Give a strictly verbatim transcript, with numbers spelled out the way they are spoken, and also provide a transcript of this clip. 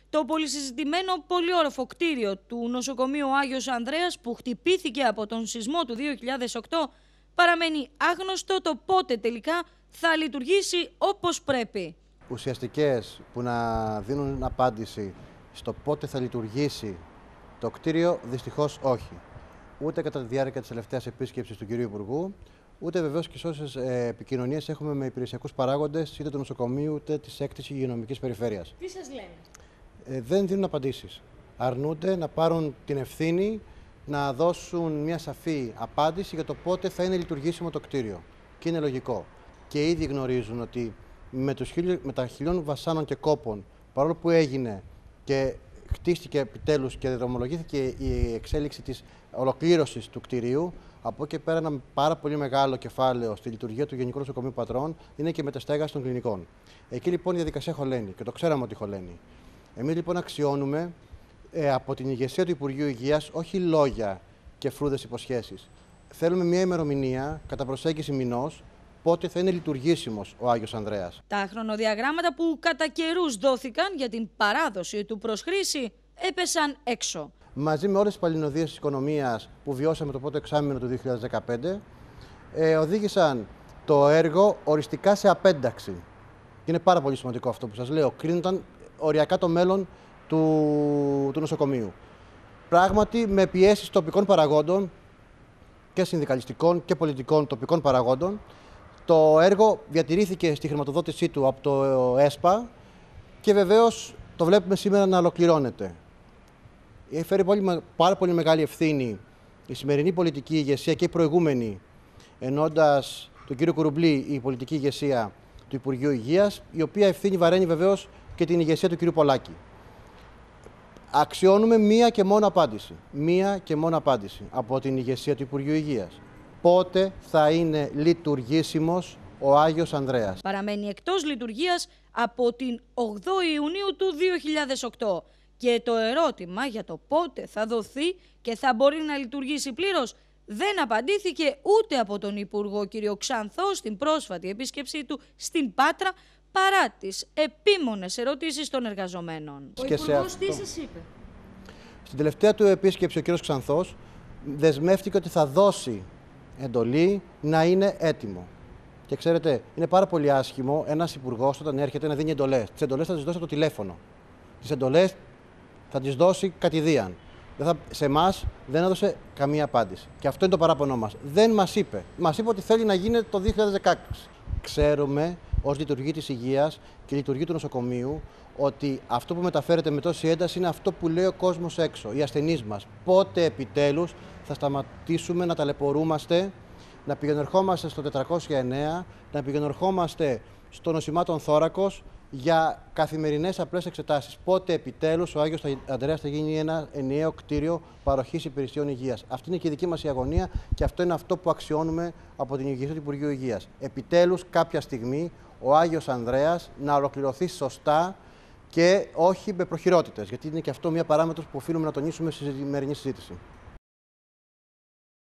Το πολυσυζητημένο πολυόροφο κτίριο του νοσοκομείου Άγιος Ανδρέας, που χτυπήθηκε από τον σεισμό του δύο χιλιάδες οκτώ, παραμένει άγνωστο το πότε τελικά θα λειτουργήσει όπως πρέπει. Ουσιαστικές που να δίνουν απάντηση στο πότε θα λειτουργήσει το κτίριο, δυστυχώς όχι. Ούτε κατά τη διάρκεια της τελευταίας επίσκεψης του κυρίου Υπουργού, ούτε βεβαίως και όσες επικοινωνίες έχουμε με υπηρεσιακούς παράγοντες είτε του νοσοκομείου είτε της έκτης υγειονομικής περιφέρειας. Τι σας λένε? Ε, δεν δίνουν απαντήσεις. Αρνούνται να πάρουν την ευθύνη να δώσουν μια σαφή απάντηση για το πότε θα είναι λειτουργήσιμο το κτίριο. Και είναι λογικό. Και ήδη γνωρίζουν ότι με, τους χιλιο, με τα χιλιών βασάνων και κόπων, παρόλο που έγινε και χτίστηκε επιτέλους και δρομολογήθηκε η εξέλιξη της ολοκλήρωσης του κτηρίου, από εκεί πέρα ένα πάρα πολύ μεγάλο κεφάλαιο στη λειτουργία του Γενικού Νοσοκομείου Πατρών είναι και η μεταστέγαση των κλινικών. Εκεί λοιπόν η διαδικασία χωλαίνει και το ξέραμε ότι χωλαίνει. Εμείς λοιπόν αξιώνουμε ε, από την ηγεσία του Υπουργείου Υγείας όχι λόγια και φρούδες υποσχέσεις. Θέλουμε μια ημερομηνία κατά προσέγγιση μηνός πότε θα είναι λειτουργήσιμος ο Άγιος Ανδρέας. Τα χρονοδιαγράμματα που κατά καιρούς δόθηκαν για την παράδοση του προς χρήση έπεσαν έξω. Μαζί με όλες τις παλινοδίες της οικονομίας που βιώσαμε το πρώτο εξάμηνο του δύο χιλιάδες δεκαπέντε, ε, οδήγησαν το έργο οριστικά σε απένταξη. Είναι πάρα πολύ σημαντικό αυτό που σας λέω. Κρίνονταν οριακά το μέλλον του, του νοσοκομείου. Πράγματι, με πιέσεις τοπικών παραγόντων και συνδικαλιστικών και πολιτικών τοπικών παραγόντων, το έργο διατηρήθηκε στη χρηματοδότησή του από το ΕΣΠΑ και βεβαίως το βλέπουμε σήμερα να ολοκληρώνεται. Έχει φέρει πολύ, πάρα πολύ μεγάλη ευθύνη η σημερινή πολιτική ηγεσία και η προηγούμενη, ενώντας τον κύριο Κουρουμπλή η πολιτική ηγεσία του Υπουργείου Υγείας, η οποία ευθύνη βαραίνει βεβαίως και την ηγεσία του κύριου Πολάκη. Αξιώνουμε μία και μόνο απάντηση. Μία και μόνο απάντηση από την ηγεσία του Υπουργείου Υγείας. Πότε θα είναι λειτουργήσιμος ο Άγιος Ανδρέας? Παραμένει εκτός λειτουργίας από την ογδόη Ιουνίου του δύο χιλιάδες οκτώ. Και το ερώτημα για το πότε θα δοθεί και θα μπορεί να λειτουργήσει πλήρως δεν απαντήθηκε ούτε από τον Υπουργό κ. Ξανθό στην πρόσφατη επίσκεψή του στην Πάτρα, παρά τις επίμονες ερωτήσεις των εργαζομένων. Ο Υπουργός τι σας είπε? Στην τελευταία του επίσκεψη ο κ. Ξανθός δεσμεύτηκε ότι θα δώσει εντολή να είναι έτοιμο. Και ξέρετε, είναι πάρα πολύ άσχημο ένας υπουργός όταν έρχεται να δίνει εντολές. Τις εντολές θα τις δώσει από το τηλέφωνο. Τις εντολές θα τις δώσει κατηδίαν. Δεν θα, σε εμάς δεν έδωσε καμία απάντηση. Και αυτό είναι το παράπονό μας. Δεν μας είπε. Μας είπε ότι θέλει να γίνει το δύο χιλιάδες δεκαέξι. Ξέρουμε ως λειτουργή της υγείας και λειτουργή του νοσοκομείου ότι αυτό που μεταφέρεται με τόση ένταση είναι αυτό που λέει ο κόσμος έξω, οι ασθενείς μας. Πότε επιτέλους θα σταματήσουμε να ταλαιπωρούμαστε, να πηγαινορχόμαστε στο τετρακόσια εννέα, να πηγαινορχόμαστε στο νοσημάτων θώρακος για καθημερινές απλές εξετάσεις. Πότε επιτέλους ο Άγιος Ανδρέας θα γίνει ένα ενιαίο κτίριο παροχής υπηρεσιών υγείας. Αυτή είναι και η δική μας η αγωνία και αυτό είναι αυτό που αξιώνουμε από την ηγεσία του Υπουργείου Υγείας. Επιτέλους κάποια στιγμή ο Άγιος Ανδρέας να ολοκληρωθεί σωστά και όχι με προχειρότητες, γιατί είναι και αυτό μια παράμετρος που οφείλουμε να τονίσουμε στη σημερινή συζήτηση.